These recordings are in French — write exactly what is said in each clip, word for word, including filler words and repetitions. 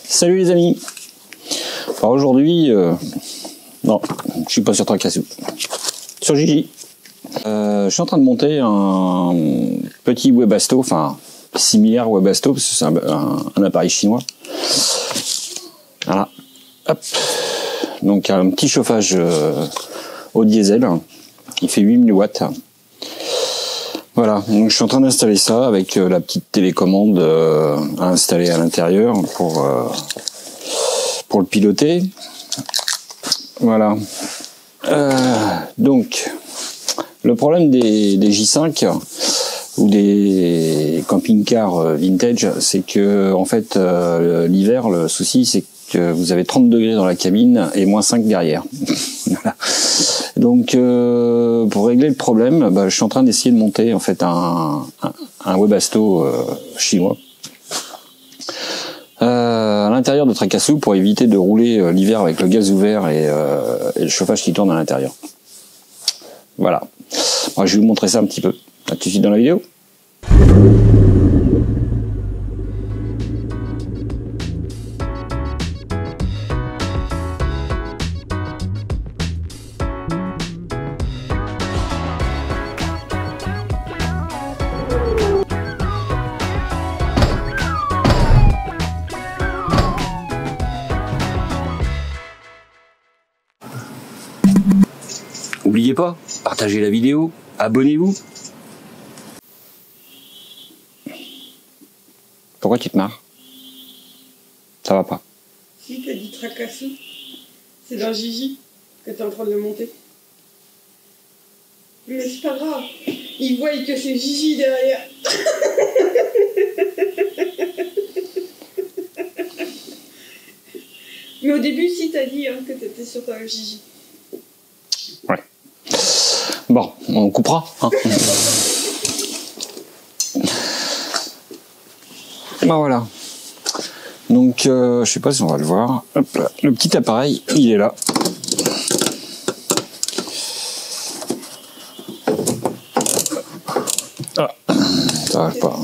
Salut les amis. Alors aujourd'hui, euh, non, je suis pas sur Tracassou, sur Gigi. Euh, je suis en train de monter un petit Webasto, enfin similaire Webasto, parce que c'est un, un, un appareil chinois. Voilà, hop. Donc un petit chauffage euh, au diesel, il fait huit mille watts. Voilà, donc je suis en train d'installer ça avec euh, la petite télécommande euh, à installer à l'intérieur pour euh, pour le piloter. Voilà. Euh, donc le problème des, des J cinq ou des camping-cars vintage, c'est que en fait euh, l'hiver, le souci c'est que vous avez trente degrés dans la cabine et moins cinq derrière. Voilà. Donc euh, pour régler le problème, bah, je suis en train d'essayer de monter en fait un, un, un Webasto euh, chinois euh, à l'intérieur de Tracassou pour éviter de rouler euh, l'hiver avec le gaz ouvert et, euh, et le chauffage qui tourne à l'intérieur. Voilà. Moi, je vais vous montrer ça un petit peu. À tout de suite dans la vidéo. N'oubliez pas, partagez la vidéo, abonnez-vous. Pourquoi tu te marres? Ça va pas. Si, t'as dit Tracassou. C'est dans Gigi que t'es en train de le monter. Mais c'est pas grave. Ils voient que c'est Gigi derrière. Mais au début, si, t'as dit hein, que t'étais sur euh, Gigi. Ouais. Bon, on coupera. Hein. Ben voilà. Donc, euh, je sais pas si on va le voir. Hop là. Le petit appareil, il est là. Ah, ça va pas.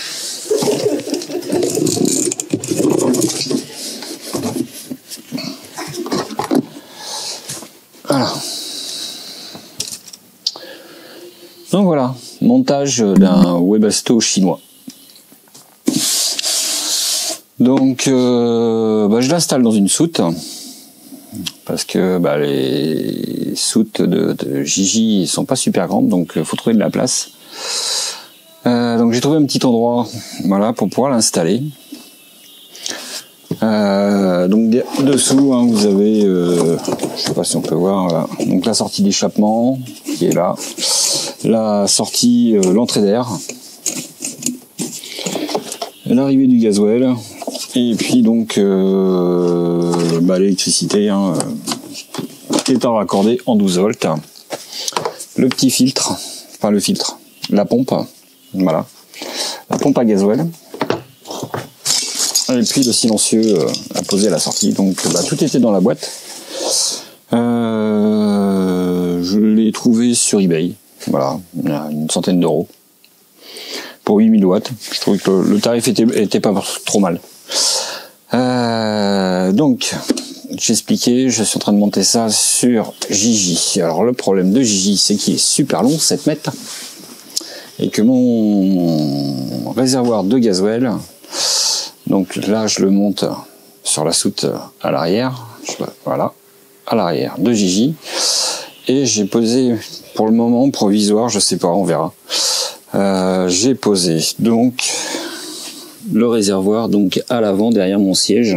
Voilà. Donc voilà, montage d'un Webasto chinois. Donc euh, bah, je l'installe dans une soute parce que bah, les soutes de, de Gigi sont pas super grandes, donc il faut trouver de la place. Euh, donc j'ai trouvé un petit endroit, voilà, pour pouvoir l'installer. Euh, donc dessous, hein, vous avez, euh, je sais pas si on peut voir, voilà. Donc la sortie d'échappement qui est là, la sortie, euh, l'entrée d'air, l'arrivée du gasoil, et puis donc euh, bah, l'électricité hein, étant raccordée en douze volts, le petit filtre, enfin le filtre, la pompe, voilà, la pompe à gasoil. Et puis le silencieux euh, à poser à la sortie. Donc bah, tout était dans la boîte. Euh, je l'ai trouvé sur eBay. Voilà, une centaine d'euros. Pour huit mille watts. Je trouvais que le tarif était, était pas trop mal. Euh, donc, j'expliquais, je suis en train de monter ça sur Gigi. Alors le problème de Gigi, c'est qu'il est super long, sept mètres. Et que mon réservoir de gasoil, donc là, je le monte sur la soute à l'arrière, voilà, à l'arrière de Gigi. Et j'ai posé, pour le moment, provisoire, je sais pas, on verra. Euh, j'ai posé donc le réservoir donc à l'avant, derrière mon siège.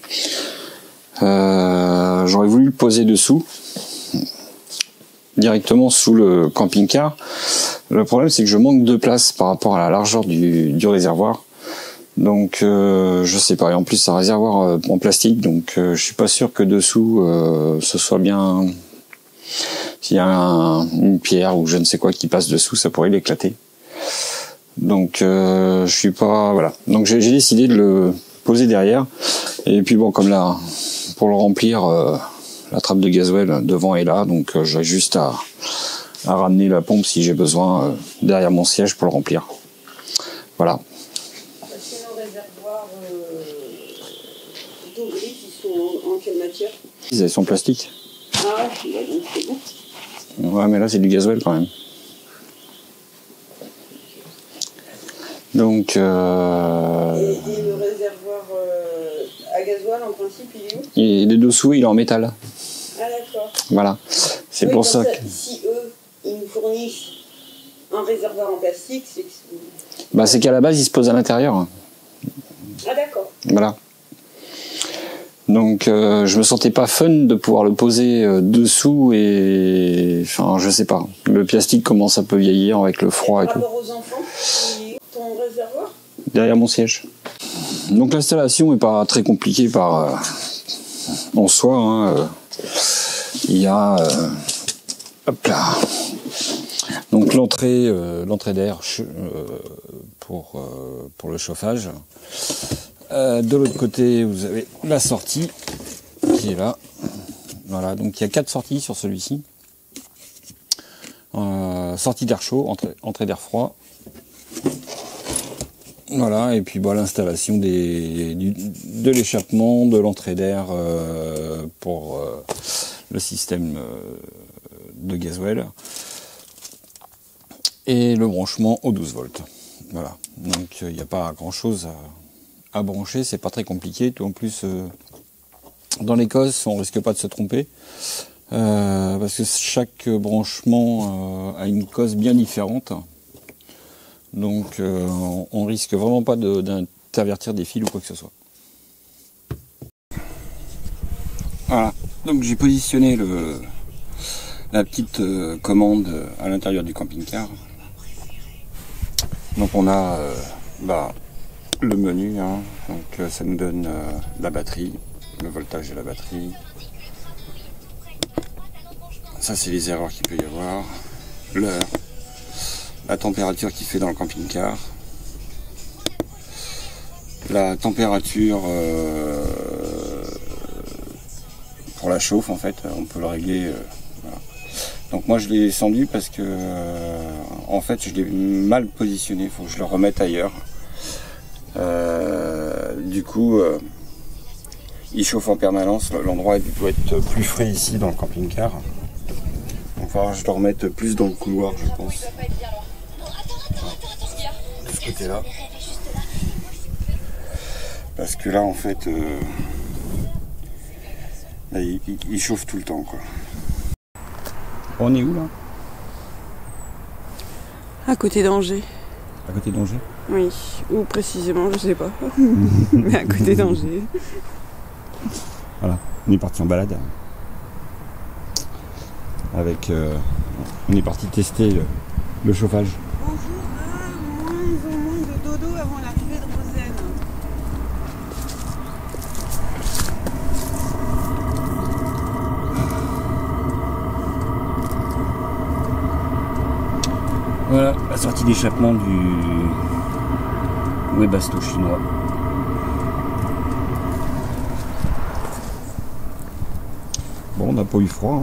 Euh, j'aurais voulu le poser dessous, directement sous le camping-car. Le problème, c'est que je manque de place par rapport à la largeur du, du réservoir. Donc euh, je sais pas, et en plus c'est un réservoir euh, en plastique, donc euh, je suis pas sûr que dessous euh, ce soit bien. S'il y a un, une pierre ou je ne sais quoi qui passe dessous, ça pourrait l'éclater. Donc euh, je suis pas, voilà. Donc j'ai décidé de le poser derrière. Et puis bon, comme là, pour le remplir, euh, la trappe de gasoil devant est là, donc euh, j'ai juste à, à ramener la pompe si j'ai besoin euh, derrière mon siège pour le remplir. Voilà. manteaux gris qui sont en, en quelle matière? Ils sont plastiques. Ah ouais, bah donc c'est bon. Ouais, mais là, c'est du gasoil quand même. Donc... Euh... Et, et le réservoir euh, à gasoil, en principe, il est où? Il est dessous, il est en métal. Ah d'accord. Voilà. C'est oui, pour ça, ça que... Si eux, ils nous fournissent un réservoir en plastique, c'est que... Bah, c'est qu'à la base, il se pose à l'intérieur. Ah d'accord. Voilà. Donc, euh, je me sentais pas fun de pouvoir le poser euh, dessous et... Enfin, je sais pas. Le plastique commence un peu vieillir avec le froid et, et par tout. rapport aux enfants, ton réservoir? Derrière mon siège. Donc, l'installation est pas très compliquée par... Euh, en soi, hein, euh, il y a... Euh, hop là. Donc, l'entrée euh, l'entrée d'air euh, pour, euh, pour le chauffage. Euh, de l'autre côté, vous avez la sortie qui est là. Voilà, donc il y a quatre sorties sur celui-ci. Euh, sortie d'air chaud, entrée, entrée d'air froid. Voilà, et puis bah, l'installation des, du, de l'échappement, de l'entrée d'air euh, pour euh, le système euh, de gasoil. Et le branchement aux douze volts. Voilà, donc il n'y a pas grand-chose à... à brancher, c'est pas très compliqué. Tout en plus, euh, dans les cosses, on risque pas de se tromper euh, parce que chaque branchement euh, a une cosse bien différente. Donc, euh, on, on risque vraiment pas de, d'intervertir des fils ou quoi que ce soit. Voilà. Donc, j'ai positionné le, la petite euh, commande à l'intérieur du camping-car. Donc, on a euh, bah, le menu, hein. Donc euh, ça nous donne euh, la batterie, le voltage de la batterie. Ça c'est les erreurs qu'il peut y avoir, l'heure, la température qu'il fait dans le camping-car, la température euh, pour la chauffe en fait, on peut le régler. Euh, voilà. Donc moi je l'ai descendu parce que euh, en fait je l'ai mal positionné, il faut que je le remette ailleurs. Euh, du coup, euh, il chauffe en permanence. L'endroit doit être plus frais ici dans le camping-car. Donc, il va falloir que je le remette plus dans le couloir, je pense. De ce côté-là. Parce que là, en fait, euh, là, il, il, il chauffe tout le temps, quoi. On est où là? À côté d'Angers. À côté d'Angers? Oui, ou précisément, je sais pas. Mais à côté d'Angers. Voilà, on est parti en balade. Avec, euh, on est parti tester le, le chauffage. Bonjour, ah, moins, ils ont moins de dodo avant l'arrivée de Rosen. Voilà, la sortie d'échappement du Webasto chinois. Bon, on n'a pas eu froid. Hein.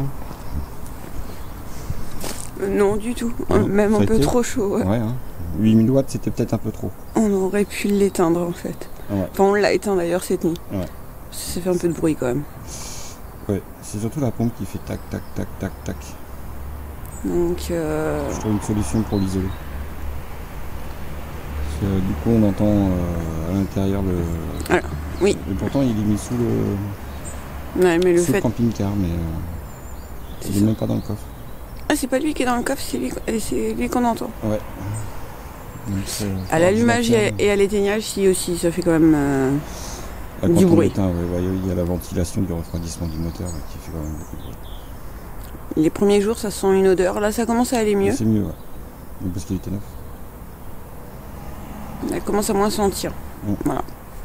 Euh, non, du tout. Ah, Même un peu été... trop chaud. Ouais. Ouais, hein. huit mille watts, c'était peut-être un peu trop. On aurait pu l'éteindre en fait. Ouais. Enfin, on l'a éteint d'ailleurs cette nuit. Ouais. Ça fait un peu de bruit quand même. Ouais, c'est surtout la pompe qui fait tac, tac, tac, tac, tac. Donc, euh... je trouve une solution pour l'isoler. Parce que, du coup, on entend euh, à l'intérieur le. Alors, oui. Et pourtant, il est mis sous le. Ouais, mais le sous fait. le camping-car, mais euh, il est même pas dans le coffre. Ah, c'est pas lui qui est dans le coffre, c'est lui, c'est lui qu'on entend. Ouais. Donc, à l'allumage et à l'éteignage, si aussi, ça fait quand même euh, ah, du bruit. Éteint, ouais, ouais, il y a la ventilation du refroidissement du moteur là, qui fait quand même beaucoup de bruit. Les premiers jours, ça sent une odeur. Là, ça commence à aller mieux. C'est mieux, ouais. Parce qu'il était neuf. Elle commence à moins sentir. Mmh. Voilà.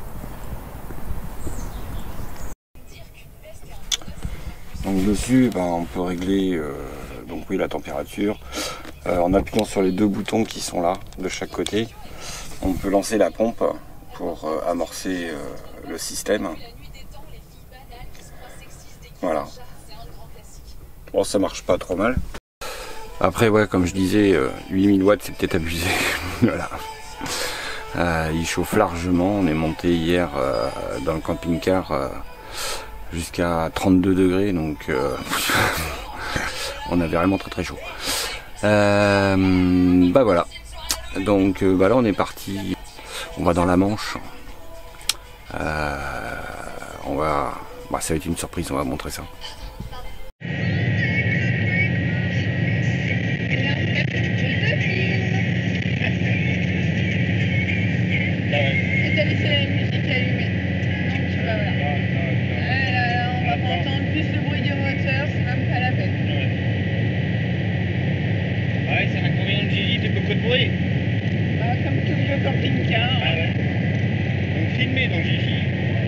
Donc dessus, ben, on peut régler euh, donc oui la température euh, en appuyant sur les deux boutons qui sont là de chaque côté. On peut lancer la pompe pour euh, amorcer euh, le système. Voilà. Bon, ça marche pas trop mal. Après, ouais, comme je disais, euh, huit mille watts, c'est peut-être abusé. Voilà. Euh, il chauffe largement. On est monté hier euh, dans le camping-car euh, jusqu'à trente-deux degrés, donc euh, on avait vraiment très très chaud. Euh, bah voilà. Donc euh, bah là on est parti. On va dans la Manche. Euh, on va. Bah, ça va être une surprise. On va montrer ça. Camping-car. Ah ouais. Donc filmé donc j'ai filmé.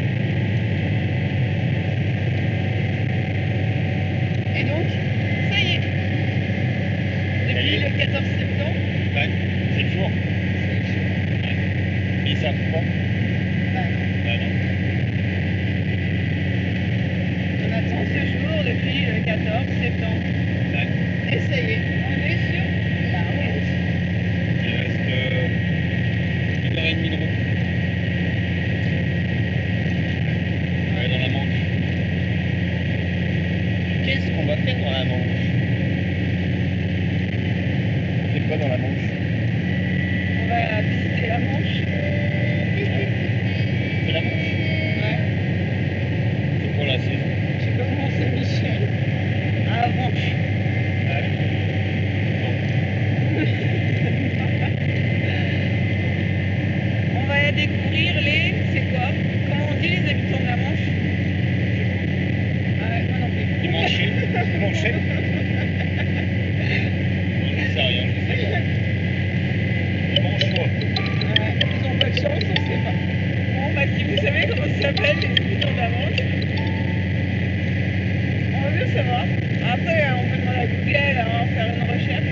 Et donc, ça y est. Depuis le quatorze septembre. Ouais, c'est le jour. C'est le jour. Ouais. Ils savent pas. Bah non. Bah non. On attend ce jour depuis le quatorze septembre. Ouais. Et ça y est, on est sur la route. Il reste euh, une heure et demie de route. Ouais, dans la Manche. Qu'est-ce qu'on va faire dans la Manche? C'est quoi dans la Manche? On va visiter la Manche. C'est la Manche? Ouais. C'est pour la saison. Je sais pas comment c'est Michel. Ah, la Manche. Ah oui. On va découvrir les... C'est quoi? Comment on dit les habitants de la Manche? Ah ouais, moi non plus. Les Manchés. Les Manchais. Non, je sais rien, je sais pas. Les Manchois. Ouais, ils ont pas de chance, on sait pas. Bon, bah si vous savez comment ça s'appelle les habitants de la Manche, on va bien savoir. Après, on peut demander à Google, hein, faire une recherche.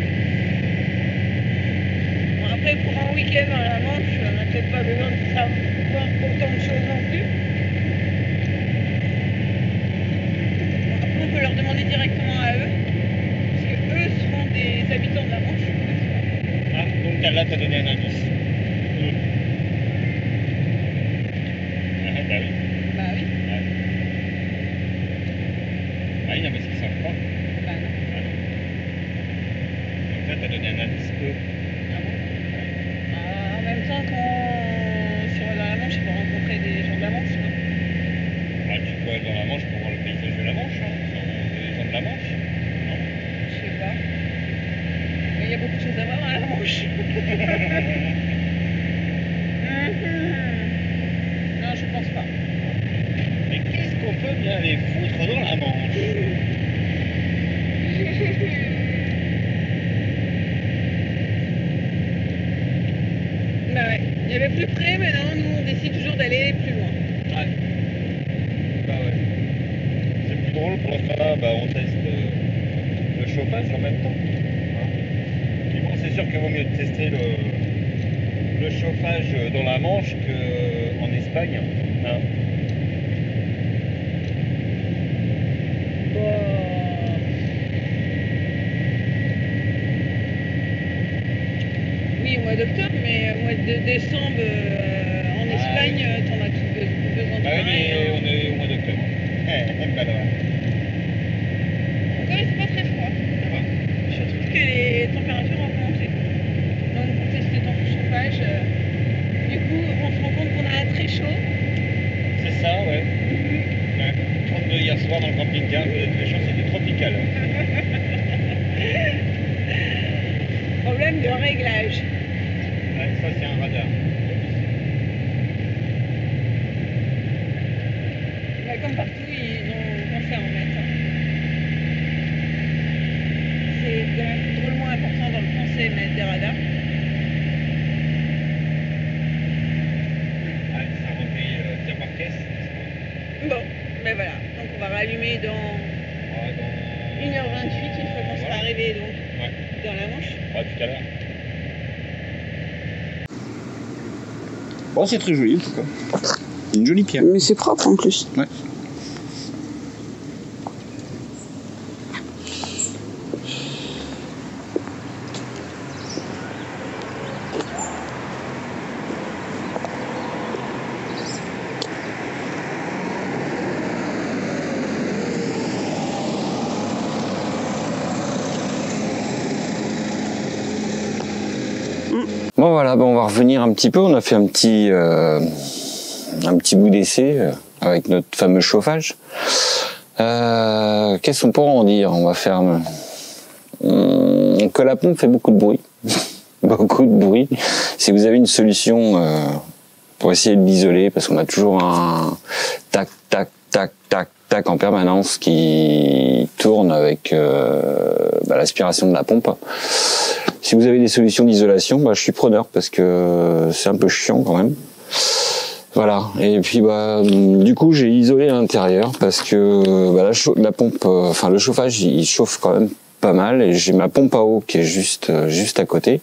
Bon, après, pour un week-end dans la Manche, on n'a peut-être pas besoin de savoir autant de choses non plus. Bon, après, on peut leur demander directement à eux, parce que eux seront des habitants de la Manche. Ah, donc là, t'as donné un indice. Mmh. Ah, bah oui. Bah oui. Ouais. Ah oui, non, parce qu'ils savent pas. Bah non. Ah non. Donc là, t'as donné un indice peu. Ah bon? Ouais. Ah, en même temps, quand si on va dans la Manche, il faut rencontrer des gens de la Manche, non? Ah, tu peux aller dans la Manche pour voir le paysage de la Manche, hein. Ce sont des gens de la Manche. Non? Je sais pas. Mais il y a beaucoup de choses à voir dans la Manche. Non, je pense pas. Mais qu'est-ce qu'on peut bien les foutre dans la Manche? Bah ouais, il y avait plus près, mais non, nous on décide toujours d'aller plus loin. Ouais. Bah ouais. C'est plus drôle pour ce là, bah on teste euh, le chauffage en même temps. Hein. Et bon, c'est sûr qu'il vaut mieux tester le, le chauffage dans la Manche qu'en Espagne. Hein. Bon. Oui, au mois d'octobre, mais au mois de décembre, euh, en Espagne, ah, oui. T'en as tout besoin de bah oui, mais hein. On est au mois d'octobre. Eh, même pas là. Encore, c'est pas très froid. Ça va. Je trouve que les températures ont augmenté. Donc, pour tester ton chauffage, euh, du coup, on se rend compte qu'on a très chaud. C'est ça, ouais. Mm-hmm. Ouais. trente-deux hier soir dans le camping-car, très chaud, c'était tropical. Problème de réglage. Ouais, ça c'est un radar. Bah, comme partout, ils ont pensé à en mettre. Hein. C'est quand même drôlement important dans le français mettre des radars. Ah, ça repris euh, tir par caisse. Bon, ben voilà. Donc on va rallumer dans, ouais, dans... une heure vingt-huit, une fois qu'on sera arrivé donc ouais. Dans la Manche. Ouais, tout à l'heure. Bon, c'est très joli en tout cas. Une jolie pierre. Mais c'est propre en plus. Ouais. Bon voilà, bon, on va revenir un petit peu. On a fait un petit, euh, un petit bout d'essai euh, avec notre fameux chauffage. Euh, Qu'est-ce qu'on pourra en dire? On va faire hum, que la pompe fait beaucoup de bruit, beaucoup de bruit. Si vous avez une solution euh, pour essayer de l'isoler, parce qu'on a toujours un tac, tac, tac, tac, tac en permanence qui tourne avec euh, bah, l'aspiration de la pompe. Si vous avez des solutions d'isolation, bah, je suis preneur parce que c'est un peu chiant quand même. Voilà. Et puis bah du coup j'ai isolé l'intérieur parce que bah, la, la pompe, euh, enfin le chauffage il chauffe quand même pas mal et j'ai ma pompe à eau qui est juste euh, juste à côté.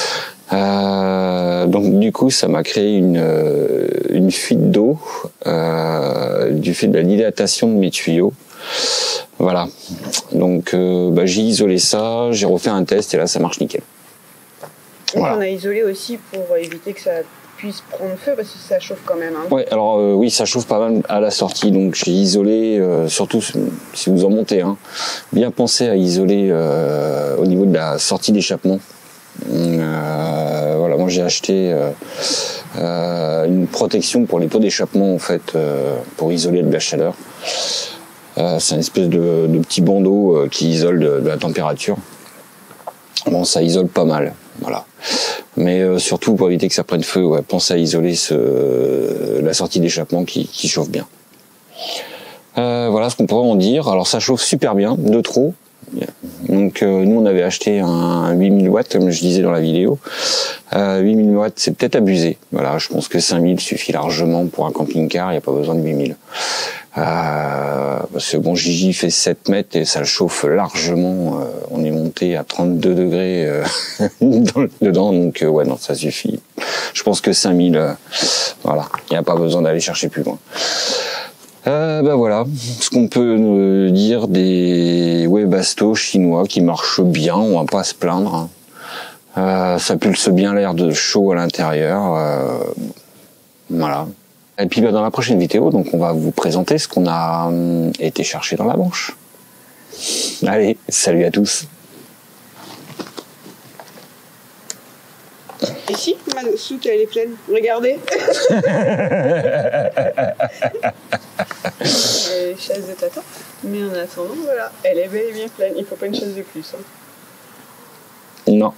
Euh, donc du coup ça m'a créé une euh, une fuite d'eau euh, du fait de la dilatation de mes tuyaux. Voilà. Donc euh, bah, j'ai isolé ça, j'ai refait un test et là ça marche nickel. Voilà. On a isolé aussi pour éviter que ça puisse prendre feu parce que ça chauffe quand même. Hein. Ouais, alors euh, oui, ça chauffe pas mal à la sortie, donc j'ai isolé, euh, surtout si vous en montez, hein, bien penser à isoler euh, au niveau de la sortie d'échappement. Euh, voilà, moi j'ai acheté euh, euh, une protection pour les pots d'échappement en fait, euh, pour isoler de la chaleur. Euh, c'est une espèce de, de petit bandeau euh, qui isole de, de la température. Bon, ça isole pas mal, voilà. Mais euh, surtout pour éviter que ça prenne feu, ouais, pensez à isoler ce, euh, la sortie d'échappement qui, qui chauffe bien. Euh, voilà ce qu'on pourrait en dire. Alors ça chauffe super bien, de trop. Donc euh, nous on avait acheté un huit mille watts comme je disais dans la vidéo. Euh, huit mille watts c'est peut-être abusé. Voilà, je pense que cinq mille suffit largement pour un camping-car, il n'y a pas besoin de huit mille. Euh, parce que bon, Gigi fait sept mètres et ça le chauffe largement. Euh, on est monté à trente-deux degrés euh, dans, dedans, donc euh, ouais non ça suffit. Je pense que cinq mille, euh, voilà, il n'y a pas besoin d'aller chercher plus loin. Euh, ben voilà, ce qu'on peut euh, dire des Webasto chinois qui marchent bien, on va pas se plaindre. Hein. Euh, ça pulse bien l'air de chaud à l'intérieur, euh, voilà. Et puis ben, dans la prochaine vidéo, donc on va vous présenter ce qu'on a hum, été chercher dans la Manche. Allez, salut à tous. Et si, ma soute elle est pleine, regardez. Les chaises de tata. Mais en attendant, voilà, elle est bel et bien pleine. Il faut pas une chaise de plus. Hein. Non.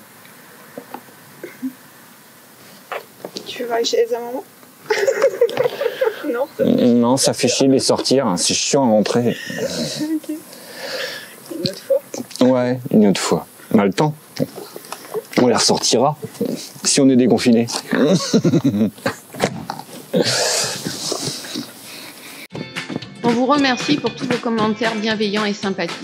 Tu veux voir les chaises à maman? Non. Ça non, ça fait chier de les sortir. Hein. C'est chiant à rentrer. Ok. Une autre fois. Ouais, une autre fois. On a le temps. On les ressortira si on est déconfiné. On vous remercie pour tous vos commentaires bienveillants et sympathiques.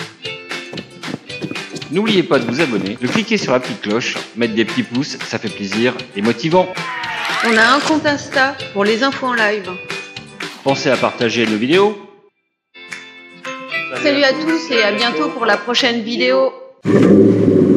N'oubliez pas de vous abonner, de cliquer sur la petite cloche, mettre des petits pouces, ça fait plaisir et motivant. On a un compte Insta pour les infos en live. Pensez à partager nos vidéos. Salut à tous et à bientôt pour la prochaine vidéo.